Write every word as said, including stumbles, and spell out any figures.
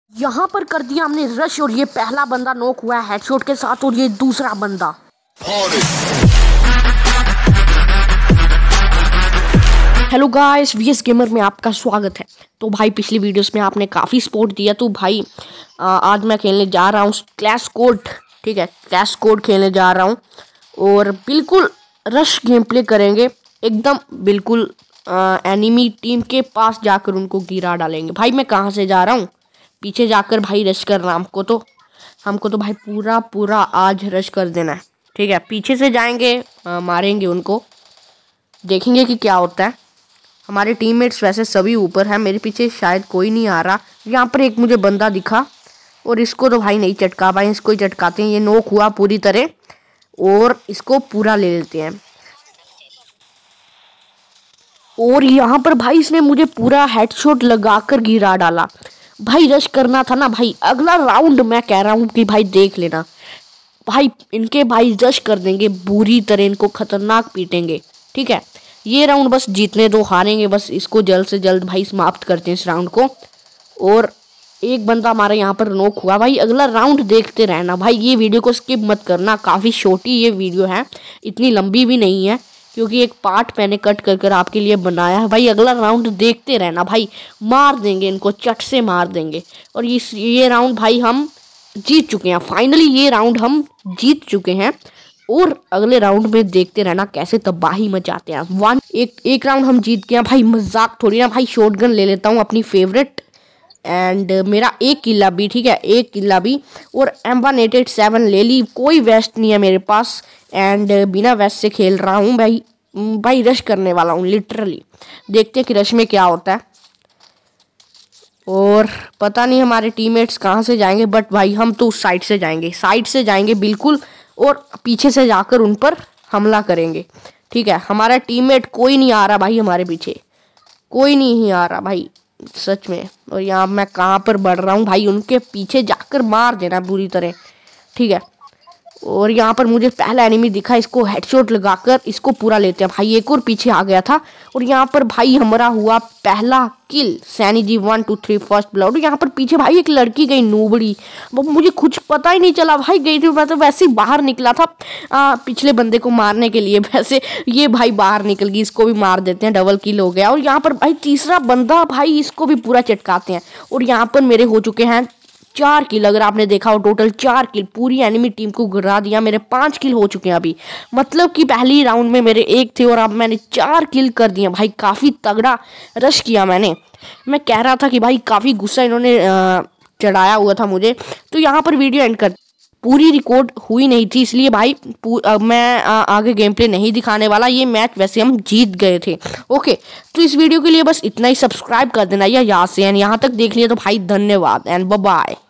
यहाँ पर कर दिया हमने रश और ये पहला बंदा नॉक हुआ है हेडशॉट के साथ और ये दूसरा बंदा। हेलो गाइस, वीएस गेमर में आपका स्वागत है। तो भाई पिछली वीडियोस में आपने काफ़ी सपोर्ट दिया, तो भाई आ, आज मैं खेलने जा रहा हूँ क्लैश कोड। ठीक है, क्लैश कोड खेलने जा रहा हूँ और बिल्कुल रश गेम प्ले करेंगे एकदम। बिल्कुल एनिमी टीम के पास जाकर उनको गिरा डालेंगे। भाई मैं कहाँ से जा रहा हूँ, पीछे जाकर भाई रश करना हमको तो हमको तो भाई पूरा पूरा आज रश कर देना है। ठीक है, पीछे से जाएंगे, आ, मारेंगे उनको, देखेंगे कि क्या होता है। हमारे टीममेट्स वैसे सभी ऊपर हैं, मेरे पीछे शायद कोई नहीं आ रहा। यहाँ पर एक मुझे बंदा दिखा और इसको तो भाई नहीं चटका, भाई इसको ही चटकाते हैं। ये नॉक हुआ पूरी तरह और इसको पूरा ले लेते हैं। और यहाँ पर भाई इसने मुझे पूरा हेडशॉट लगाकर गिरा डाला। भाई रश करना था ना भाई, अगला राउंड मैं कह रहा हूँ कि भाई देख लेना भाई, इनके भाई रश कर देंगे बुरी तरह, इनको खतरनाक पीटेंगे। ठीक है, ये राउंड बस जीतने दो, हारेंगे बस इसको जल्द से जल्द भाई समाप्त करते हैं इस राउंड को। और एक बंदा हमारा यहाँ पर नॉक हुआ। भाई अगला राउंड देखते रहना भाई, ये वीडियो को स्किप मत करना, काफ़ी छोटी ये वीडियो है, इतनी लंबी भी नहीं है, क्योंकि एक पार्ट मैंने कट कर कर आपके लिए बनाया है। भाई अगला राउंड देखते रहना भाई, मार देंगे इनको, चट से मार देंगे। और इस ये राउंड भाई हम जीत चुके हैं, फाइनली ये राउंड हम जीत चुके हैं। और अगले राउंड में देखते रहना कैसे तबाही मचाते हैं। वन एक एक राउंड हम जीत गए भाई, मजाक थोड़ी ना भाई। शॉटगन ले लेता हूँ अपनी फेवरेट, एंड मेरा एक किल्ला भी, ठीक है एक किल्ला भी, और M one eight eight seven ले ली। कोई वेस्ट नहीं है मेरे पास, एंड बिना वेस्ट से खेल रहा हूँ भाई। भाई रश करने वाला हूँ लिटरली, देखते हैं कि रश में क्या होता है। और पता नहीं हमारे टीममेट्स कहाँ से जाएंगे, बट भाई हम तो उस साइड से जाएंगे, साइड से जाएंगे बिल्कुल, और पीछे से जाकर उन पर हमला करेंगे। ठीक है, हमारा टीममेट कोई नहीं आ रहा भाई, हमारे पीछे कोई नहीं आ रहा भाई सच में। और यहाँ मैं कहाँ पर बढ़ रहा हूँ भाई, उनके पीछे जाकर मार देना बुरी तरह। ठीक है, और यहाँ पर मुझे पहला एनिमी दिखा, इसको हेडशॉट लगाकर इसको पूरा लेते हैं भाई। एक और पीछे आ गया था और यहाँ पर भाई हमारा हुआ पहला kill. Saini ji one two three first blood. यहाँ पर पीछे भाई एक लड़की गई नूबड़ी, मुझे कुछ पता ही नहीं चला भाई, गई थी मैं तो वैसे ही बाहर निकला था आ, पिछले बंदे को मारने के लिए। वैसे ये भाई बाहर निकल गई, इसको भी मार देते हैं, डबल किल हो गया। और यहाँ पर भाई तीसरा बंदा, भाई इसको भी पूरा चटकाते हैं। और यहाँ पर मेरे हो चुके हैं चार किल, अगर आपने देखा हो टोटल चार किल, पूरी एनिमी टीम को गिरा दिया। मेरे पांच किल हो चुके हैं अभी, मतलब कि पहली राउंड में मेरे एक थे और अब मैंने चार किल कर दिए भाई। काफ़ी तगड़ा रश किया मैंने। मैं कह रहा था कि भाई काफ़ी गुस्सा इन्होंने चढ़ाया हुआ था मुझे। तो यहाँ पर वीडियो एंड कर, पूरी रिकॉर्ड हुई नहीं थी, इसलिए भाई मैं आ, आगे गेम प्ले नहीं दिखाने वाला। ये मैच वैसे हम जीत गए थे। ओके, तो इस वीडियो के लिए बस इतना ही। सब्सक्राइब कर देना या यहाँ से एंड यहाँ तक देख लिया तो भाई धन्यवाद एंड बाय बाय।